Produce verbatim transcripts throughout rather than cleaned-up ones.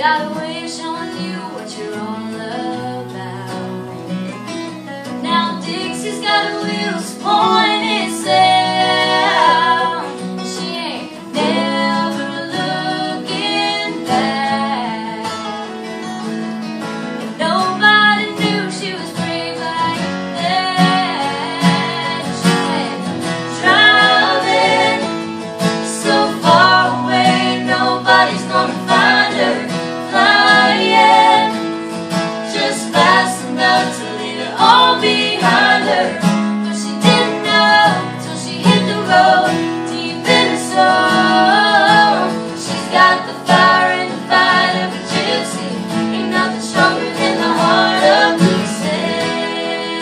got a way of showing you what you're all about. Now Dixie's got her wheels pointing south. She ain't never looking back. And nobody knew she was brave like that. She went driving so far away, nobody's gonna find her. Flying just fast enough to leave it all behind her. But she didn't know till she hit the road deep in her soul. She's got the fire and the fight of a gypsy. Ain't nothing stronger than the heart of Dixie.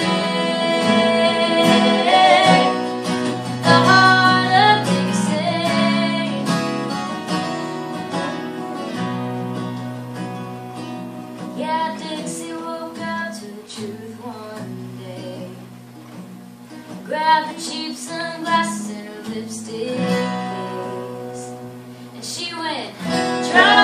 The heart of Dixie. Yeah, Dixie woke up to the truth one day. Grabbed the cheap sunglasses and her lipstick case, and she went driving